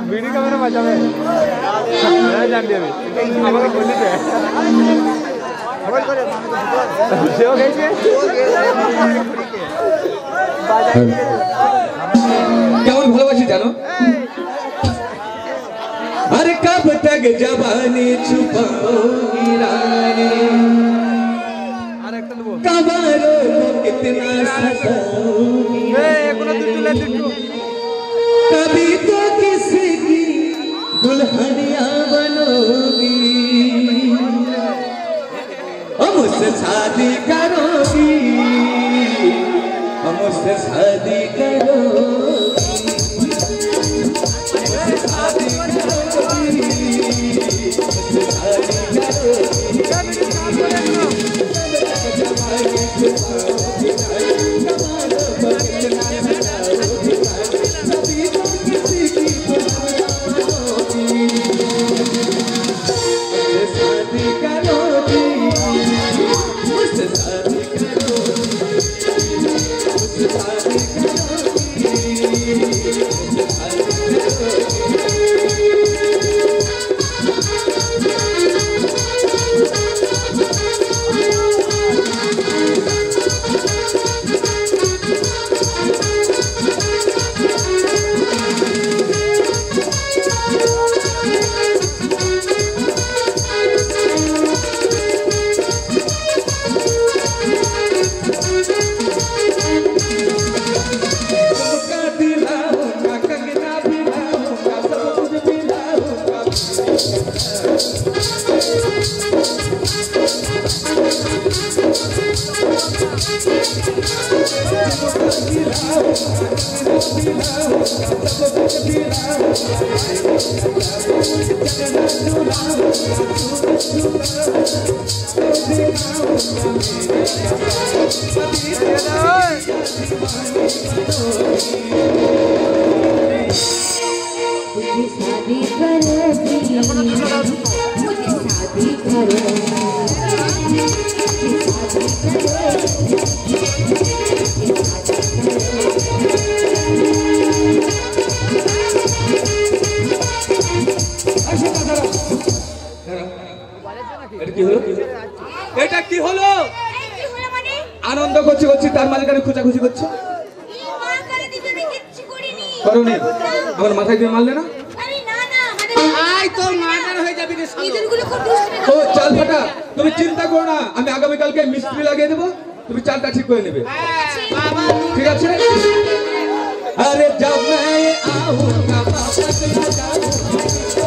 Video camera बचावे मैं जान दिया আমাকে বলিছে খবর করে সেও গেছে কেমন ভালোবাসি জানো अरे कब तक जवानी छुपाओगी रानी कबारों को कितना सताओगी कभी तो किसी की दुल्हनिया बनोगी हम उससे शादी करोगी हम उससे शादी करोगी आनंद করছে করছে তার মালিকানে খোঁজাখুঁজি করছে করুনি আমার মাথায় দিয়ে মারলে না আরে না না মানে আই তো মার্ডার হয়ে যাবে রে ইঁদুরগুলো খুব দুষ্টু ও চাল ফাটা তুমি চিন্তা করো না আমি আগামী কালকে মিস্ত্রি লাগিয়ে দেব তুমি চালটা ঠিক করে নেবে বাবা ঠিক আছে আরে जब मैं आऊंगा वापस ना जाऊंगा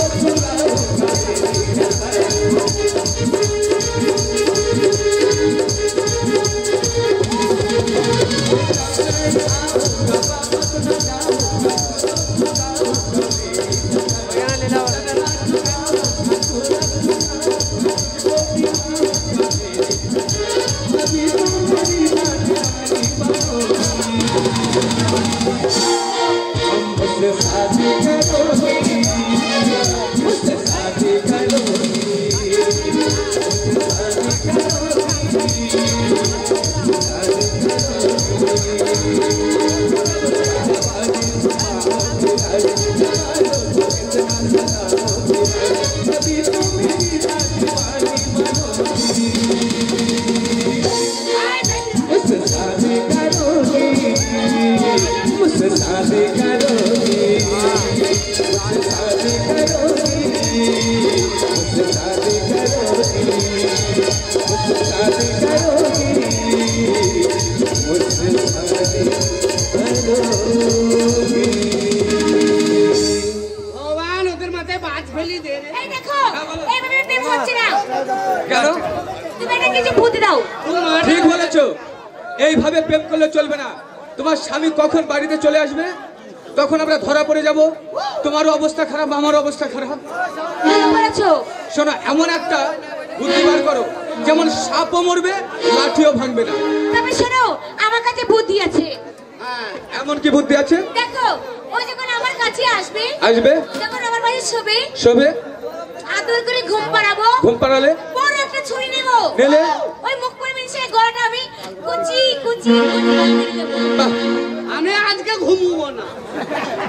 ঠিক বলেছো এইভাবে প্রেম করলে চলবে না তোমার স্বামী কখন বাড়িতে চলে আসবে তখন আমরা ধরা পড়ে যাব তোমারও অবস্থা খারাপ আমারও অবস্থা খারাপ শোনো এমন একটা বুদ্ধি বার করো যেমন সাপও মরবে লাঠিও ভাঙবে না তবে শোনো আমার কাছে বুদ্ধি আছে এমন কি বুদ্ধি আছে দেখো ওই যখন আমার কাছে আসবে যখন আমার বাড়ি শোবে আদর করে ঘুম পাড়ালে পরে একটা ছুরি নেব ওই মুখ করে মিশিয়ে গলাটা আমি কুচি কুচি কুচি করে দেব আমি আজকে ঘুমবো না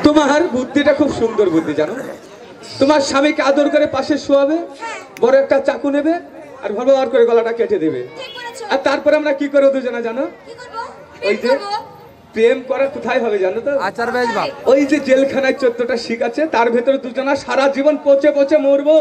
তোমার বুদ্ধিটা খুব সুন্দর বুদ্ধি জানো। তোমার স্বামীকে আদর করে পাশে শোয়াবে, বড় একটা চাকু নেবে আর ভালোবার করে গলাটা কেটে দেবে। আর তারপরে আমরা কি করবো দুজনে জানো? ওই যে প্রেম করা কোথায় হবে জানো তো? আচার বেচবা। ওই যে জেলখানায় 14টা শিক আছে, তার ভেতরে দুজনা সারা জীবন পচে পচে মরবো।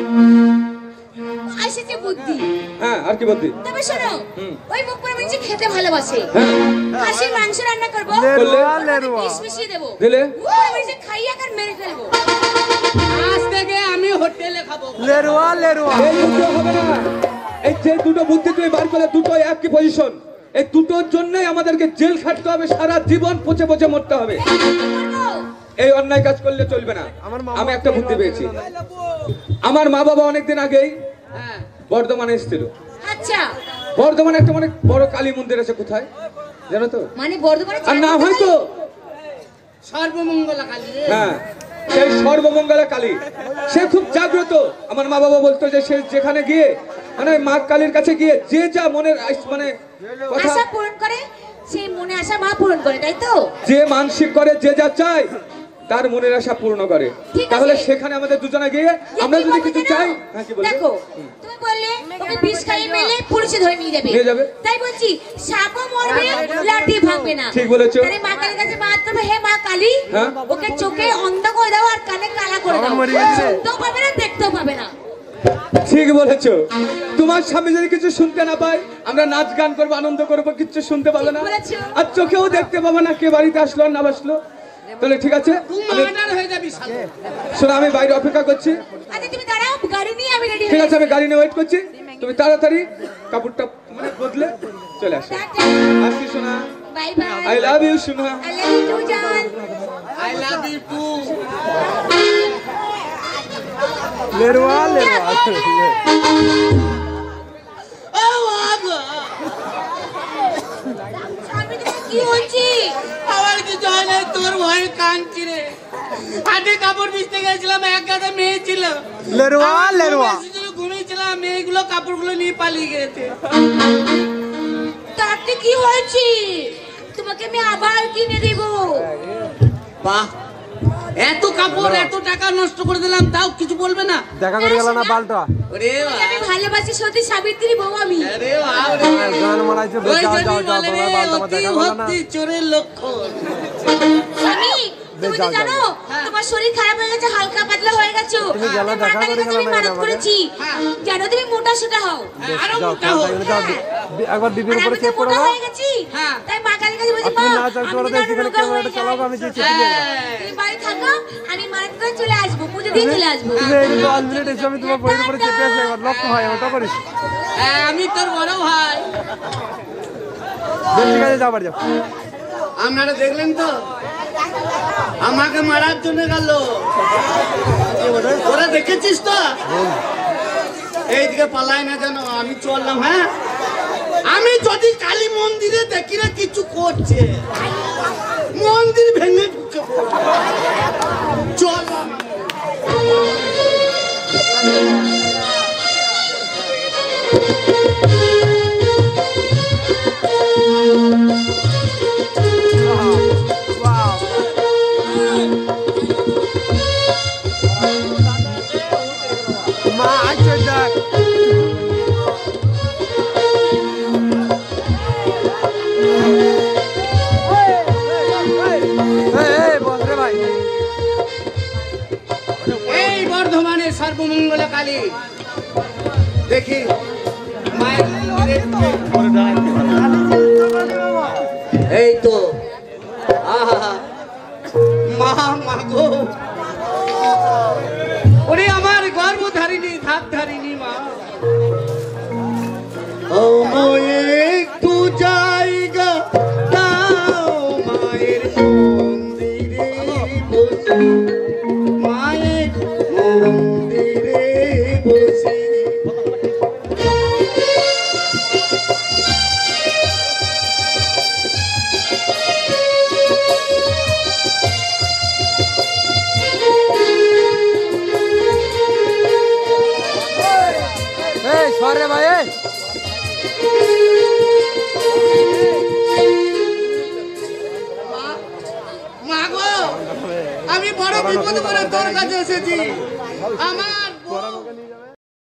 আসেছে বুদ্ধি। হ্যাঁ, আর কি বুদ্ধি? তবে শোনো, ওই মুখ করে মিষ্টি খেতে ভালোবাসে। খাসির মাংস রান্না করবো, বিষ মিশিয়ে দেবো, দিলে মুখ করে মিষ্টি খাইয়ে আর মেরে ফেলবো। আজ থেকে আমি হোটেলে খাবো। লেরুয়া লেরুয়া। এই উদ্যোগ হবে না। এই যে দুটো বুদ্ধি তুই বার করলে, দুটো একই পজিশন। এই দুটোর জন্যই আমাদেরকে জেল খাটতে হবে, সারা জীবন পচে পচে মরতে হবে। এই অন্যায় কাজ করলে চলবে না। আমি একটা বুদ্ধি পেয়েছি। আমার মা বাবা অনেকদিন আগেই বর্ধমানে এসেছিল। আচ্ছা, বর্ধমানে একটা অনেক বড় কালী মন্দির আছে, কোথায় জানো তো? মানে বর্ধমানে আর নাম হয়তো সর্বমঙ্গলা কালী। হ্যাঁ, সেই সর্বমঙ্গলা কালী। সে খুব জাগ্রত। আমার মা বাবা বলতো যে সে যেখানে গিয়ে মানে মা কালীর কাছে গিয়ে যে যা মনের মানে কথা আশা পূরণ করে, সেই মনে আশা মা পূরণ করে, তাই তো? যে মানসিক করে, যে যা চায় তার মনের আশা পূর্ণ করে। তাহলে সেখানে আমাদের দুজনে গিয়ে আমরা যদি কিছু চাই। হ্যাঁ, কি বলবো? দেখো, তুমি বললে ওকে বিষ খাইয়ে মেলে পুলিশে ধরে নিয়ে যাবে। তাই বলছি, সাপও মরবে, লাঠি ভাঙবে না। ঠিক বলেছো। তাহলে মা কালীর কাছে বাদ করবে, হে মা কালী, ওকে চোখে অন্ধ করে দাও আর কানে কালা করে দাও, শুনতেও পাবে না, দেখতেও পাবে না। ঠিক বলেছো। তোমার স্বামী যদি কিছু শুনতে না পায়, আমরা নাচ গান করবো, আনন্দ করবো, কিচ্ছু শুনতে পাবে না, আর চোখেও দেখতে পাবে না কে বাড়িতে আসলো আর না আসলো। তাহলে ঠিক আছে, শোনো, আমি বাইরে অপেক্ষা করছি। আচ্ছা, তুমি দাঁড়াও, গাড়ি নিয়ে আমি রেডি। ঠিক আছে, আমি গাড়ি নিয়ে ওয়েট করছি। তুমি তাড়াতাড়ি কাপড়টা মানে বদলে চলে আসো। আসি শোনা। Bye bye. I love you শোনা। আই লাভ ইউ টু জান। I love you too. লেরুয়া লেরুয়া। ও বাবা, আমি তোমার কি হয়েছি? আমার কিছু হয় না, তোর ভয়ে কাঁদছি রে। হাতে কাপড় ভিজতে গেছিলাম, এক গাদা মেয়ে ছিল। লেরুয়া লেরুয়া। ঘুমিয়েছিলাম, মেয়েগুলো কাপড়গুলো নিয়ে পালিয়ে গেছে। তাতে কি হয়েছে? তোমাকে আমি আবার কিনে দেব। বাহ, এত কাপড় এত টাকা নষ্ট করে দিলাম, তাও কিছু বলবে না? দেখা করে গেল না পাল্টা। ওরে আমি ভালোবাসি সতী সাবিত্রী বউ আমি। আরে বাপ রে, গান মারাইছে ওই যাও জন্যই যাও যাও বলে রে, পাল্টা অতি দেখা গেল না। ভক্তি চোরের লক্ষণ। স্বামী, তুমি তো জানো তোমার শরীর খারাপ হয়ে গেছে, হালকা পাতলা হয়ে গেছো। তুমি গেলা আমি দেখা মাতার করে কাছে গেলা আমি না মানত আমাকে? করেছি, জানো তুমি মোটা সোটা হও। আরো যাও মোটা হোক। যাও একবার বিবির আর উপরে আমি তো চেক করে মোটা দাও। হয়ে গেছি, তাই মা কালীর কাছে বলছি, মা তুমি না চাও আমি করে তো দাও, আরো সেখানে রোগা হয়ে ক্যামেরাটা চালাও, আমি যে চেক দিয়ে দিলাম। তুমি বাড়ি থাকো, আমি মানত করে চলে আসবো, পুজো দিয়ে চলে আসবো। তুমি এই 5 মিনিট এসে আমি তোমার বইয়ের উপরে চেপে আসি, একবার লক্ষ্য হয় ওটা করিস। হ্যাঁ, আমি তোর বড় ভাই। ঠিক আছে, যাও বাড়ি যাও। আপনারা দেখলেন তো, আমাকে মারার জন্য গেল। ওরা দেখেছিস তো? এইদিকে পালায় না যেন, আমি চললাম। হ্যাঁ, আমি যদি কালী মন্দিরে দেখি না কিছু করছে, মন্দির ভেঙে ঢুকে চললাম। ওয়াও। মা আইছে দেখ। বস রে ভাই। এই বর্ধমানের সর্বমঙ্গলা কালী দেখি মায়ের মন্দিরে। এই তো, আহা, মা মাগো, ওরে আমার গর্ভধারিণী ধাপধারিণী মা, ও একটু জায়গা দাও মায়ের মন্দিরে বসে, মায়ের মন্দিরে বসে। আমি বড় বিপদ করে তোর কাছে এসেছি আমার নিয়ে যাবে